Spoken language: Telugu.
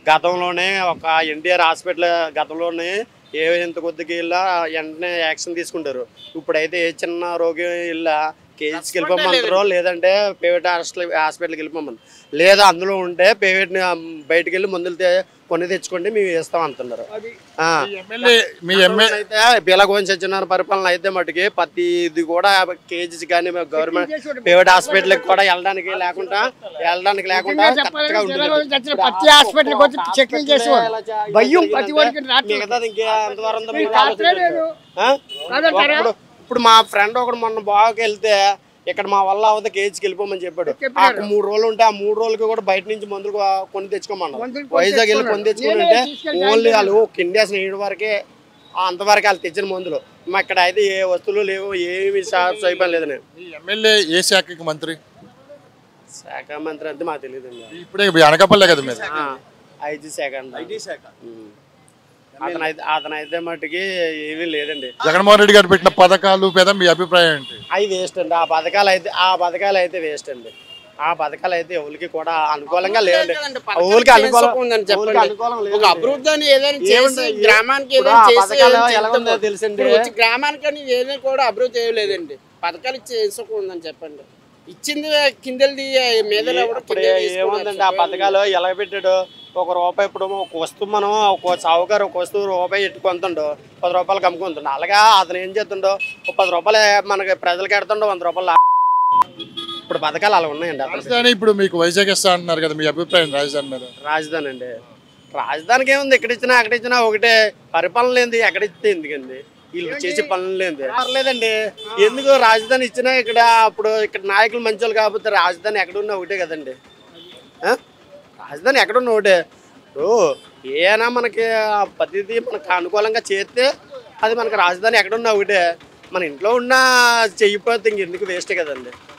గతంలోనే ఒక ఎన్టీఆర్ హాస్పిటల్ గతంలోనే ఎంత కొద్దిగా వెళ్ళా వెంటనే యాక్షన్ తీసుకుంటారు. ఇప్పుడైతే ఏ చిన్న రోగి వెళ్ళా కేజీకి వెళ్ళిపోమంటారు, లేదంటే ప్రైవేట్ హాస్పిటల్కి వెళ్ళిపోమని, లేదా అందులో ఉంటే ప్రైవేట్ బయటకు వెళ్ళి మందులు కొన్ని తెచ్చుకోండి మేము ఇస్తాం అంటున్నారు. అయితే పిల్లగోని సత్యనారాయణ పరిపాలన అయితే మటుకి ప్రతిది కూడా కేజీస్ కానీ గవర్నమెంట్ ప్రైవేట్ హాస్పిటల్కి కూడా వెళ్ళడానికి లేకుండా ఇప్పుడు మా ఫ్రెండ్ ఒకడు మొన్న బాగా వెళ్తే ఇక్కడ మా వల్ల అవత కేజీకి వెళ్ళిపోమని చెప్పాడు. 3 రోజులు ఉంటే ఆ 3 రోజులకి కూడా బయట నుంచి మందులు కొని తెచ్చుకోమన్నారు. వైజాగ్ వెళ్ళి కొని తెచ్చుకుని అంటే ఓన్లీ వాళ్ళు కిండేసిన 7 వరకే అంతవరకు వాళ్ళు తెచ్చిన మందులు. మా ఇక్కడ అయితే ఏ వస్తువులు లేవు, ఏమి షాప్స్ అయిపోయి లేదు. నేను ఎమ్మెల్యే ఏ శాఖకి మంత్రి? శాఖ మంత్రి అంటే మాకు తెలియదు. ఇప్పుడే అనకాపల్లె కదా మీరు? ఐటీ శాఖ అతనైతే మట్టుకి ఏమీ లేదండి. జగన్మోహన్ రెడ్డి గారు పెట్టిన పథకాలు మీద మీ అభిప్రాయం ఏంటి? అవి వేస్ట్ అండి. ఆ పథకాలు అయితే వేస్ట్ అండి. ఆ పథకాలు అయితే ఎవరికి కూడా అనుకూలంగా లేదండి. ఊరికి గ్రామానికి ఏదైనా కూడా అభివృద్ధి చేయలేదండి. పథకాలు చేసుకోందని చెప్పండి. ఇచ్చింది కిందది మీద ఏముందండి? ఆ పథకాలు ఎలా పెట్టాడు? ₹1 ఇప్పుడు ఒక వస్తువు మనం ఒక సావుకారు ఒక వస్తువు రూపాయి ఎట్టుకుంటుండో 10 రూపాయలకి అమ్ముకుంటుండో, అలాగా అతను ఏం చేస్తుండో ₹10 మనకి ప్రజలకు ఎడుతుండో ₹100. ఇప్పుడు పథకాలు అలా ఉన్నాయండి. రాజధాని ఇప్పుడు మీకు వైజాగ్ ఇస్తా అంటున్నారు కదా, మీ అభిప్రాయం రాజధాని మీద? రాజధాని అండి, రాజధానికి ఏముంది? ఎక్కడ ఇచ్చినా అక్కడ ఇచ్చినా ఒకటే. పరిపాలన లేనిది ఎక్కడ ఇస్తే ఎందుకండి? వీళ్ళు చేసే పనులు లేనిది పర్లేదండి. ఎందుకు రాజధాని ఇచ్చినా ఇక్కడ అప్పుడు ఇక్కడ నాయకులు మంచి వాళ్ళు కాకపోతే రాజధాని ఎక్కడున్నా ఒకటే కదండి. రాజధాని ఎక్కడున్నా ఒకటే. ఏనా మనకి పద్ధతి మనకు అనుకూలంగా చేస్తే అది మనకి రాజధాని ఎక్కడున్నా ఒకటే. మన ఇంట్లో ఉన్న చెయ్యిపోతే ఇంకెందుకు వేస్టే కదండి.